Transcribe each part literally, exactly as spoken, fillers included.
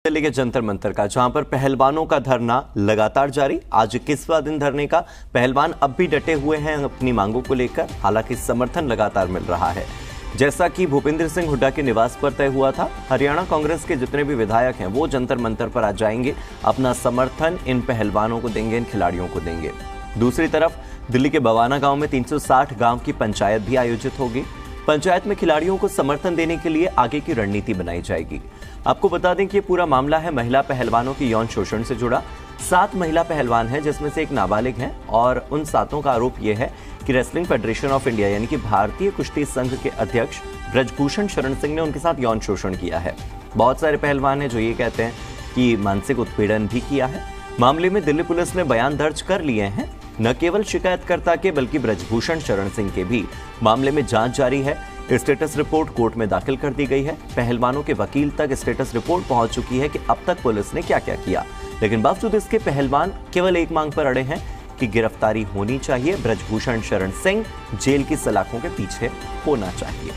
दिल्ली के जंतर मंतर का, जहां पर पहलवानों का धरना लगातार जारी। आज इक्कीसवां दिन धरने का। पहलवान अब भी डटे हुए हैं अपनी मांगों को लेकर, हालांकि समर्थन लगातार मिल रहा है। जैसा कि भूपेंद्र सिंह हुड्डा के निवास पर तय हुआ था, हरियाणा कांग्रेस के जितने भी विधायक हैं वो जंतर मंतर पर आ जाएंगे, अपना समर्थन इन पहलवानों को देंगे, इन खिलाड़ियों को देंगे। दूसरी तरफ दिल्ली के बवाना गांव में तीन सौ साठ गांव की पंचायत भी आयोजित होगी। पंचायत में खिलाड़ियों को समर्थन देने के लिए आगे की रणनीति बनाई जाएगी। आपको बता दें कि ये पूरा मामला है महिला पहलवानों की यौन शोषण से जुड़ा। सात महिला पहलवान हैं, जिसमें से एक नाबालिग है, और उन सातों का आरोप यह है कि रेसलिंग फेडरेशन ऑफ इंडिया यानी कि भारतीय कुश्ती संघ के अध्यक्ष ब्रजभूषण शरण सिंह ने उनके साथ यौन शोषण किया है। बहुत सारे पहलवान हैं जो ये कहते हैं कि मानसिक उत्पीड़न भी किया है। मामले में दिल्ली पुलिस ने बयान दर्ज कर लिए हैं। न केवल शिकायतकर्ता के बल्कि ब्रजभूषण शरण सिंह के भी मामले में जांच जारी है। स्टेटस रिपोर्ट कोर्ट में दाखिल कर दी गई है। पहलवानों के वकील तक स्टेटस रिपोर्ट पहुंच चुकी है कि अब तक पुलिस ने क्या क्या किया, लेकिन बावजूद इसके पहलवान केवल एक मांग पर अड़े हैं कि गिरफ्तारी होनी चाहिए। ब्रजभूषण शरण सिंह जेल की सलाखों के पीछे होना चाहिए।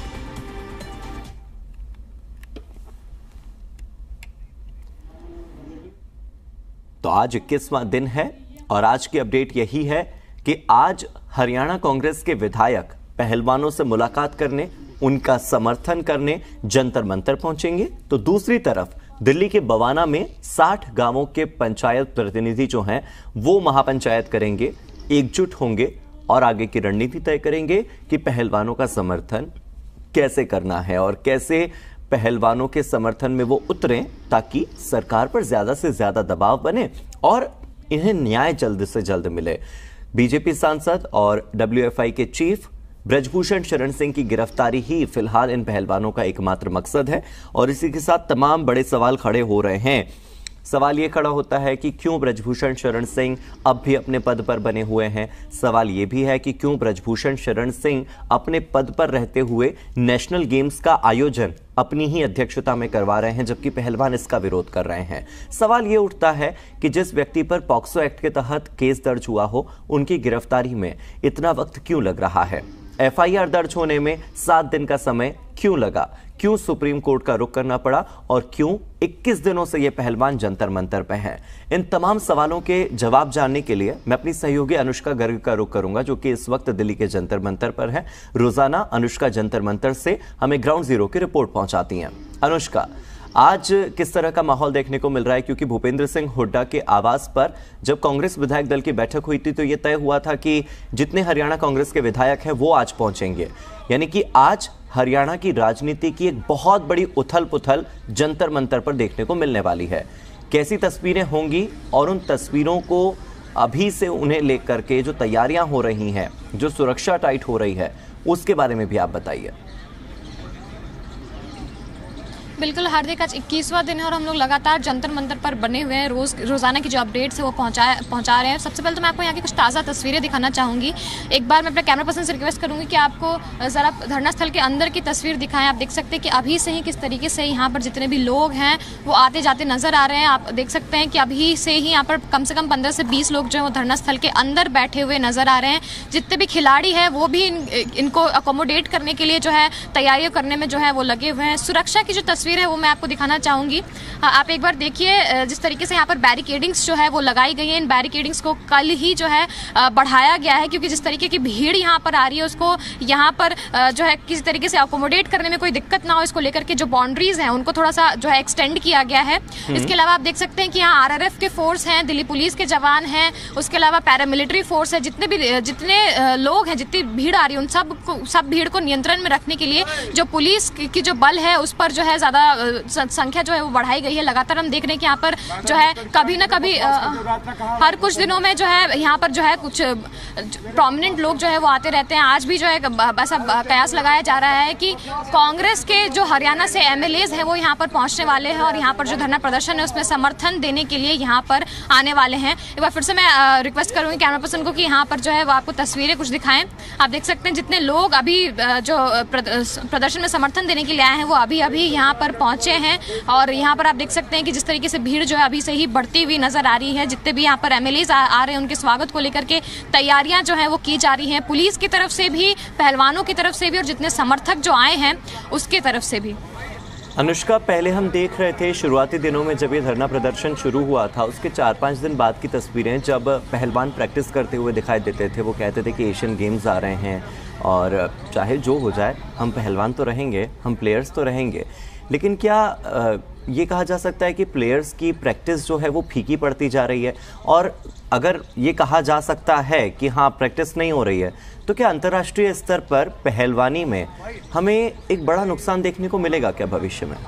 तो आज इक्कीसवां दिन है और आज की अपडेट यही है कि आज हरियाणा कांग्रेस के विधायक पहलवानों से मुलाकात करने, उनका समर्थन करने जंतर मंतर पहुंचेंगे। तो दूसरी तरफ दिल्ली के बवाना में साठ गांवों के पंचायत प्रतिनिधि जो हैं वो महापंचायत करेंगे, एकजुट होंगे और आगे की रणनीति तय करेंगे कि पहलवानों का समर्थन कैसे करना है और कैसे पहलवानों के समर्थन में वो उतरें ताकि सरकार पर ज्यादा से ज्यादा दबाव बने और इन्हें न्याय जल्द से जल्द मिले। बीजेपी सांसद और डब्ल्यूएफआई के चीफ ब्रजभूषण शरण सिंह की गिरफ्तारी ही फिलहाल इन पहलवानों का एकमात्र मकसद है और इसी के साथ तमाम बड़े सवाल खड़े हो रहे हैं। सवाल यह खड़ा होता है कि क्यों ब्रजभूषण शरण सिंह अब भी अपने पद पर बने हुए हैं। सवाल यह भी है कि क्यों ब्रजभूषण शरण सिंह अपने पद पर रहते हुए नेशनल गेम्स का आयोजन अपनी ही अध्यक्षता में करवा रहे हैं, जबकि पहलवान इसका विरोध कर रहे हैं। सवाल यह उठता है कि जिस व्यक्ति पर पॉक्सो एक्ट के तहत केस दर्ज हुआ हो, उनकी गिरफ्तारी में इतना वक्त क्यों लग रहा है। एफआईआर दर्ज होने में सात दिन का समय क्यों लगा, क्यों सुप्रीम कोर्ट का रुख करना पड़ा और क्यों इक्कीस दिनों से ये पहलवान जंतर मंतर पे हैं। इन तमाम सवालों के जवाब जानने के लिए मैं अपनी सहयोगी अनुष्का गर्ग का रुख करूंगा, जो कि इस वक्त दिल्ली के जंतर मंतर पर है। रोजाना अनुष्का जंतर मंतर से हमें ग्राउंड जीरो की रिपोर्ट पहुंचाती हैं। अनुष्का, आज किस तरह का माहौल देखने को मिल रहा है, क्योंकि भूपेंद्र सिंह हुड्डा के आवास पर जब कांग्रेस विधायक दल की बैठक हुई थी तो यह तय हुआ था कि जितने हरियाणा कांग्रेस के विधायक हैं वो आज पहुंचेंगे, यानी कि आज हरियाणा की राजनीति की एक बहुत बड़ी उथल पुथल जंतर मंतर पर देखने को मिलने वाली है। कैसी तस्वीरें होंगी और उन तस्वीरों को अभी से उन्हें लेकर के जो तैयारियां हो रही हैं, जो सुरक्षा टाइट हो रही है, उसके बारे में भी आप बताइए। बिल्कुल हार्दिक, आज इक्कीसवां दिन है और हम लोग लगातार जंतर मंतर पर बने हुए हैं। रोज रोजाना की जो अपडेट्स है वो पहुंचा पहुंचा रहे हैं। सबसे पहले तो मैं आपको यहाँ की कुछ ताज़ा तस्वीरें दिखाना चाहूँगी। एक बार मैं अपने कैमरा पर्सन से रिक्वेस्ट करूँगी कि आपको ज़रा धरना स्थल के अंदर की तस्वीर दिखाएं। आप देख सकते हैं कि अभी से ही किस तरीके से यहाँ पर जितने भी लोग हैं वो आते जाते नजर आ रहे हैं। आप देख सकते हैं कि अभी से ही यहाँ पर कम से कम पंद्रह से बीस लोग जो है वो धरना स्थल के अंदर बैठे हुए नजर आ रहे हैं। जितने भी खिलाड़ी हैं वो भी इन, इनको अकोमोडेट करने के लिए जो है तैयारियां करने में जो है वो लगे हुए हैं। सुरक्षा की जो तस्वीर है वो मैं आपको दिखाना चाहूंगी। आप एक बार देखिए जिस तरीके से यहाँ पर बैरिकेडिंग्स जो है वो लगाई गई है। इन बैरिकेडिंग्स को कल ही जो है बढ़ाया गया है, क्योंकि जिस तरीके की भीड़ यहाँ पर आ रही है उसको यहाँ पर जो है किसी तरीके से अकोमोडेट करने में कोई दिक्कत ना हो, इसको लेकर के जो बाउंड्रीज हैं उनको थोड़ा सा जो है एक्सटेंड किया गया है। इसके अलावा आप देख सकते हैं कि यहाँ आरआरएफ के फोर्स हैं, दिल्ली पुलिस के जवान हैं, उसके अलावा पैरामिलिट्री फोर्स है। जितने भी जितने लोग हैं, जितनी भीड़ आ रही है उन सब सब भीड़ को नियंत्रण में रखने के लिए जो पुलिस की जो बल है उस पर जो है ज्यादा संख्या जो है वो बढ़ाई गई है। लगातार हम देख रहे हैं कि यहाँ पर जो है कभी ना कभी आ, हर कुछ दिनों में जो है यहाँ पर जो है कुछ प्रोमिनेंट लोग जो है वो आते रहते हैं। आज भी जो है ऐसा कयास लगाया जा रहा है कि कांग्रेस के जो हरियाणा से एमएलएज हैं वो यहाँ पर पहुंचने वाले हैं और यहाँ पर जो धरना प्रदर्शन है उसमें समर्थन देने के लिए यहाँ पर आने वाले हैं। एक बार फिर से मैं रिक्वेस्ट करूंगी कैमरा पर्सन को कि यहाँ पर जो है वो आपको तस्वीरें कुछ दिखाएं। आप देख सकते हैं जितने लोग अभी जो प्रदर्शन में समर्थन देने के लिए आए हैं वो अभी अभी यहाँ पर पहुंचे हैं और यहाँ पर आप देख सकते हैं कि जिस तरीके से भीड़ जो है अभी से ही बढ़ती हुई नजर आ रही है। जितने भी यहाँ पर एमएलएज आ, आ रहे हैं उनके स्वागत को लेकर के तैयारियां जो है वो की जा रही हैं, पुलिस की तरफ से भी, पहलवानों की तरफ से भी और जितने समर्थक जो आए हैं उसके तरफ से भी। अनुष्का, पहले हम देख रहे थे शुरुआती दिनों में जब ये धरना प्रदर्शन शुरू हुआ था, उसके चार पाँच दिन बाद की तस्वीरें जब पहलवान प्रैक्टिस करते हुए दिखाई देते थे। वो कहते थे कि एशियन गेम्स आ रहे हैं और चाहे जो हो जाए हम पहलवान तो रहेंगे, हम प्लेयर्स तो रहेंगे। लेकिन क्या आ, ये कहा जा सकता है कि प्लेयर्स की प्रैक्टिस जो है वो फीकी पड़ती जा रही है? और अगर ये कहा जा सकता है कि हाँ प्रैक्टिस नहीं हो रही है, तो क्या अंतर्राष्ट्रीय स्तर पर पहलवानी में हमें एक बड़ा नुकसान देखने को मिलेगा क्या भविष्य में?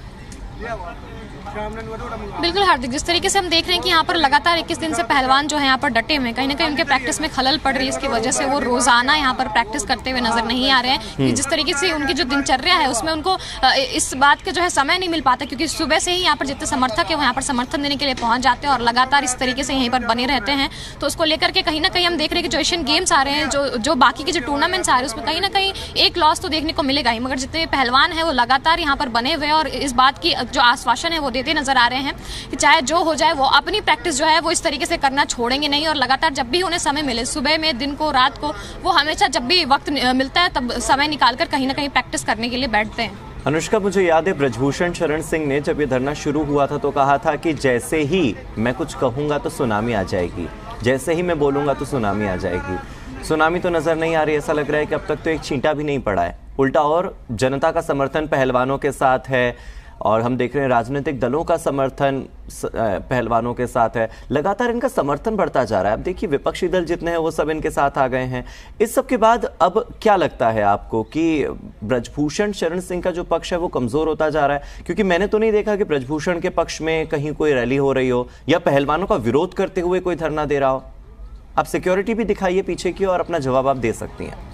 बिल्कुल हार्दिक, जिस तरीके से हम देख रहे हैं कि यहाँ पर लगातार इक्कीस दिन से पहलवान जो है यहाँ पर डटे हुए हैं, कहीं ना कहीं उनके प्रैक्टिस में खलल पड़ रही है। इसकी वजह से वो रोजाना यहाँ पर प्रैक्टिस करते हुए नजर नहीं आ रहे हैं कि जिस तरीके से उनकी जो दिनचर्या है उसमें उनको इस बात का जो है समय नहीं मिल पाता, क्योंकि सुबह से ही यहाँ पर जितने समर्थक है वो यहाँ पर समर्थन देने के लिए पहुंच जाते हैं और लगातार इस तरीके से यहीं पर बने रहते हैं। तो उसको लेकर के कहीं ना कहीं हम देख रहे हैं कि जो एशियन गेम्स आ रहे हैं, जो जो बाकी के जो टूर्नामेंट्स आ रहे हैं, उसमें कहीं ना कहीं एक लॉस तो देखने को मिलेगा ही, मगर जितने पहलवान है वो लगातार यहाँ पर बने हुए हैं और इस बात की जो आश्वासन है वो देते नजर आ रहे हैं कि चाहे जो हो जाए वो अपनी प्रैक्टिस जो है वो इस तरीके से करना छोड़ेंगे नहीं और लगातार जब भी उन्हें समय मिले, सुबह में, दिन को, रात को, वो हमेशा जब भी वक्त मिलता है तब समय निकालकर कहीं ना कहीं प्रैक्टिस करने के लिए बैठते हैं। अनुष्का, मुझे याद है ब्रजभूषण शरण सिंह ने जब ये धरना शुरू हुआ था तो कहा था कि जैसे ही मैं कुछ कहूंगा तो सुनामी आ जाएगी, जैसे ही मैं बोलूंगा तो सुनामी आ जाएगी। सुनामी तो नजर नहीं आ रही। ऐसा लग रहा है कि अब तक तो एक छींटा भी नहीं पड़ा है, उल्टा और जनता का समर्थन पहलवानों के साथ है और हम देख रहे हैं राजनीतिक दलों का समर्थन पहलवानों के साथ है। लगातार इनका समर्थन बढ़ता जा रहा है। अब देखिए विपक्षी दल जितने हैं वो सब इनके साथ आ गए हैं। इस सब के बाद अब क्या लगता है आपको कि ब्रजभूषण शरण सिंह का जो पक्ष है वो कमजोर होता जा रहा है? क्योंकि मैंने तो नहीं देखा कि ब्रजभूषण के पक्ष में कहीं कोई रैली हो रही हो या पहलवानों का विरोध करते हुए कोई धरना दे रहा हो। आप सिक्योरिटी भी दिखाइए पीछे की और अपना जवाब आप दे सकती हैं।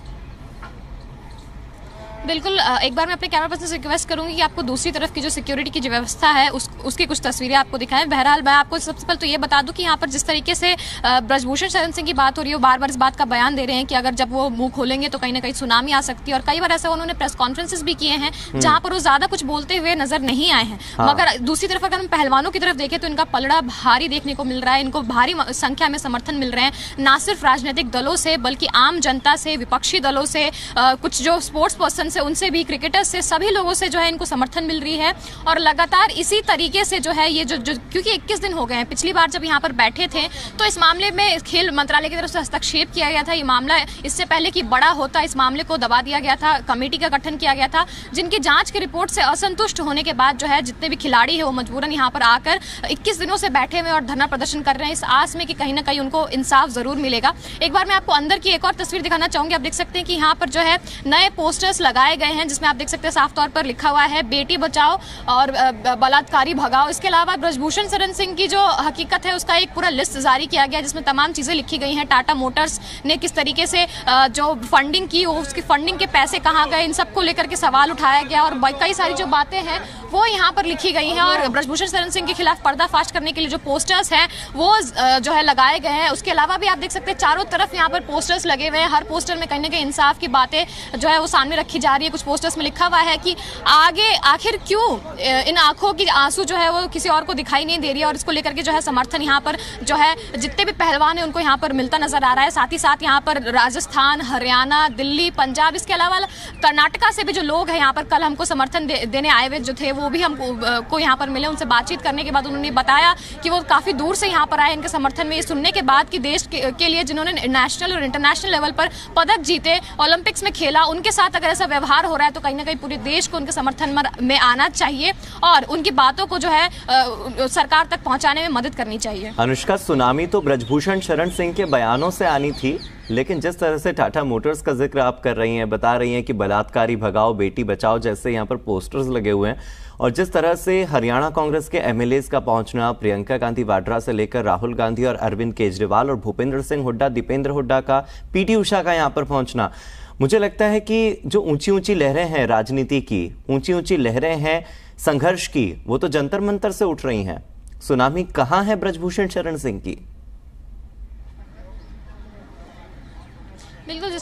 बिल्कुल, एक बार मैं अपने कैमरा पर्सन से रिक्वेस्ट करूंगी कि आपको दूसरी तरफ की जो सिक्योरिटी की जो व्यवस्था है उस, उसकी कुछ तस्वीरें आपको दिखाएं। बहरहाल मैं आपको सबसे पहले तो ये बता दूं कि यहाँ पर जिस तरीके से ब्रजभूषण शरण सिंह की बात हो रही है, बार बार इस बात का बयान दे रहे हैं कि अगर जब वो मुंह खोलेंगे तो कहीं ना कहीं सुनामी आ सकती है और कई बार ऐसा उन्होंने प्रेस कॉन्फ्रेंसेस भी किए हैं जहां पर वो ज्यादा कुछ बोलते हुए नजर नहीं आए हैं। हाँ। मगर दूसरी तरफ अगर हम पहलवानों की तरफ देखें तो इनका पलड़ा भारी देखने को मिल रहा है, इनको भारी संख्या में समर्थन मिल रहे हैं, ना सिर्फ राजनीतिक दलों से बल्कि आम जनता से, विपक्षी दलों से, कुछ जो स्पोर्ट्स पर्सन से, उनसे भी, क्रिकेट से, सभी लोगों से जो है इनको समर्थन मिल रही है। और लगातार इसी तरीके से जो है ये जो, जो क्योंकि इक्कीस दिन हो गए हैं, पिछली बार जब यहाँ पर बैठे थे तो इस मामले में खेल मंत्रालय की तरफ से हस्तक्षेप किया गया था। ये मामला इससे पहले कि बड़ा होता, इस मामले को दबा दिया गया था, कमेटी का गठन किया गया था जिनकी जांच की रिपोर्ट से असंतुष्ट होने के बाद जो है जितने भी खिलाड़ी है वो मजबूरन यहाँ पर आकर इक्कीस दिनों से बैठे हुए और धरना प्रदर्शन कर रहे हैं इस आस में कि कहीं ना कहीं उनको इंसाफ जरूर मिलेगा। एक बार मैं आपको अंदर की एक और तस्वीर दिखाना चाहूंगी। आप देख सकते हैं कि यहाँ पर जो है नए पोस्टर्स लगाए गए हैं जिसमें आप देख सकते हैं साफ तौर पर लिखा हुआ है बेटी बचाओ और बलात्कारी भगाओ। इसके अलावा ब्रजभूषण शरण सिंह की जो हकीकत है उसका एक पूरा लिस्ट जारी किया गया जिसमें तमाम चीजें लिखी गई हैं। टाटा मोटर्स ने किस तरीके से जो फंडिंग की, उसकी फंडिंग के पैसे कहाँ गए, इन सबको लेकर के सवाल उठाया गया और कई सारी जो बातें हैं वो यहाँ पर लिखी गई हैं। और ब्रजभूषण शरण सिंह के खिलाफ पर्दाफाश करने के लिए जो पोस्टर्स हैं वो जो है लगाए गए हैं। उसके अलावा भी आप देख सकते हैं चारों तरफ यहाँ पर पोस्टर्स लगे हुए हैं। हर पोस्टर में कहीं ना कहीं इंसाफ की बातें जो है वो सामने रखी जा रही है। कुछ पोस्टर्स में लिखा हुआ है कि आगे आखिर क्यों इन आंखों की आंसू जो है वो किसी और को दिखाई नहीं दे रही है। और इसको लेकर के जो है समर्थन यहाँ पर जो है जितने भी पहलवान है उनको यहाँ पर मिलता नजर आ रहा है। साथ ही साथ यहाँ पर राजस्थान, हरियाणा, दिल्ली, पंजाब, इसके अलावा कर्नाटका से भी जो लोग हैं यहाँ पर कल हमको समर्थन दे, देने आए हुए जो थे वो भी हमको को यहाँ पर मिले। उनसे बातचीत करने के बाद उन्होंने बताया कि वो काफी दूर से यहाँ पर आए इनके समर्थन में, ये सुनने के बाद कि देश के, के लिए जिन्होंने नेशनल और इंटरनेशनल लेवल पर पदक जीते, ओलंपिक्स में खेला, उनके साथ अगर ऐसा व्यवहार हो रहा है तो कहीं ना कहीं पूरे देश को उनके समर्थन में आना चाहिए और उनकी बातों को जो है सरकार तक पहुंचाने में मदद करनी चाहिए। अनुष्का, सुनामी तो ब्रजभूषण शरण सिंह के बयानों से आनी थी, लेकिन जिस तरह से टाटा मोटर्स का जिक्र आप कर रही हैं, बता रही हैं कि बलात्कारी भगाओ, बेटी बचाओ जैसे यहाँ पर पोस्टर्स लगे हुए हैं, और जिस तरह से हरियाणा कांग्रेस के एमएलएज का पहुंचना, प्रियंका गांधी वाड्रा से लेकर राहुल गांधी और अरविंद केजरीवाल और भूपेंद्र सिंह हुड्डा, दीपेंद्र हुड्डा का, पीटी उषा का यहाँ पर पहुंचना, मुझे लगता है कि जो ऊंची ऊंची लहरें हैं राजनीति की, ऊंची ऊंची लहरें हैं संघर्ष की, वो तो जंतर मंतर से उठ रही हैं। सुनामी कहां है ब्रजभूषण शरण सिंह की? बिल्कुल, जिस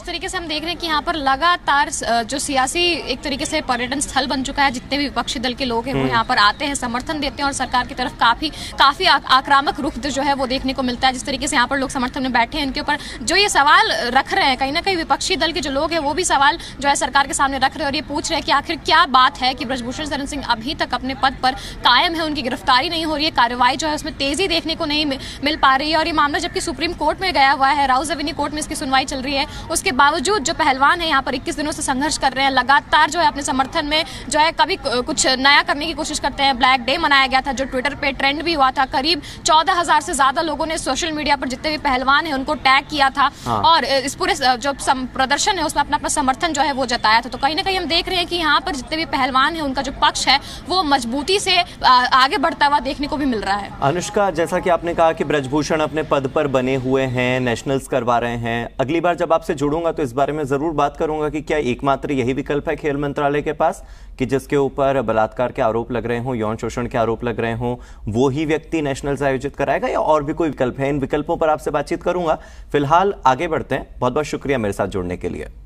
तरीके से हम देख रहे हैं कि यहाँ पर लगातार जो सियासी एक तरीके से पर्यटन स्थल बन चुका है, जितने भी विपक्षी दल के लोग हैं वो यहाँ पर आते हैं, समर्थन देते हैं और सरकार की तरफ काफी काफी आक्रामक रुख जो है वो देखने को मिलता है। जिस तरीके से यहाँ पर लोग समर्थन में बैठे हैं, इनके ऊपर जो ये सवाल रख रहे हैं, कहीं ना कहीं विपक्षी दल के जो लोग हैं वो भी सवाल जो है सरकार के सामने रख रहे हैं और ये पूछ रहे हैं कि आखिर क्या बात है कि ब्रजभूषण शरण सिंह अभी तक अपने पद पर कायम है, उनकी गिरफ्तारी नहीं हो रही है, कार्रवाई जो है उसमें तेजी देखने को नहीं मिल पा रही है। और ये मामला जबकि सुप्रीम कोर्ट में गया हुआ है, राउज एवेन्यू कोर्ट में इसकी सुनवाई चल रही है, उसके बावजूद जो पहलवान है यहाँ पर इक्कीस दिनों से संघर्ष कर रहे हैं, लगातार जो है अपने समर्थन में जो है कभी कुछ नया करने की कोशिश करते हैं। ब्लैक डे मनाया गया था जो ट्विटर पे ट्रेंड भी हुआ था, करीब चौदह हजार से ज्यादा लोगों ने सोशल मीडिया पर जितने भी पहलवान है उनको टैग किया था। हाँ। और इस पूरे जो प्रदर्शन है उसमें अपना अपना समर्थन जो है वो जताया था। तो कहीं ना कहीं हम देख रहे हैं कि यहाँ पर जितने भी पहलवान है उनका जो पक्ष है वो मजबूती से आगे बढ़ता हुआ देखने को भी मिल रहा है। अनुष्का, जैसा कि आपने कहा कि ब्रजभूषण अपने पद पर बने हुए हैं, नेशनल्स करवा रहे हैं, अगली बार जब आपसे जुड़ूंगा तो इस बारे में जरूर बात करूंगा कि क्या एकमात्र यही विकल्प है खेल मंत्रालय के पास कि जिसके ऊपर बलात्कार के आरोप लग रहे हों, यौन शोषण के आरोप लग रहे हों, वो ही व्यक्ति नेशनल्स आयोजित कराएगा या और भी कोई विकल्प है? इन विकल्पों पर आपसे बातचीत करूंगा। फिलहाल आगे बढ़ते हैं। बहुत बहुत शुक्रिया मेरे साथ जुड़ने के लिए।